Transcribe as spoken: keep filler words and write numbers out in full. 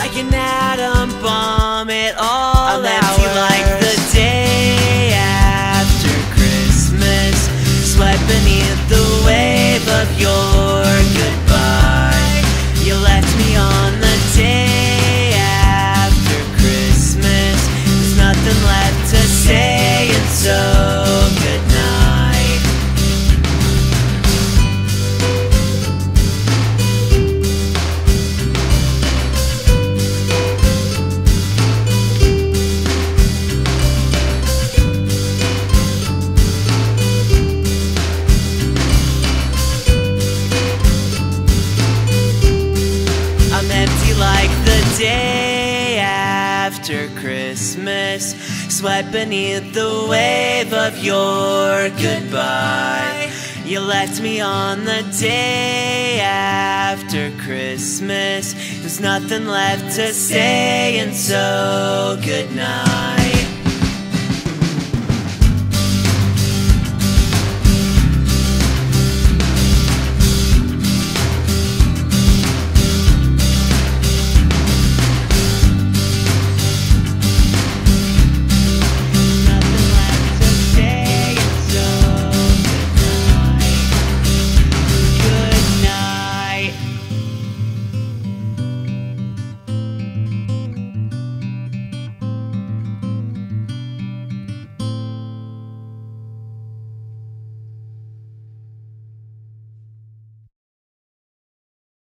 like an atom bomb. It all I'm empty like the day after Christmas, swept beneath the wave of your goodbye. You left me on the day after Christmas. There's nothing left to say, and so good night. I'm empty like the day after Christmas, swept beneath the wave of your goodbye. You left me on the day after Christmas. There's nothing left to say, and so good night.